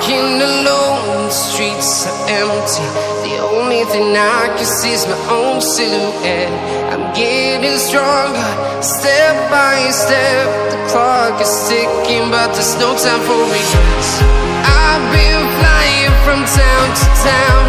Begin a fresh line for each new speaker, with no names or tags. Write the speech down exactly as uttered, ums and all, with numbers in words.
walking alone, the streets are empty. The only thing I can see is my own silhouette. I'm getting stronger, step by step. The clock is ticking, but there's no time for regrets. I've been flying from town to town,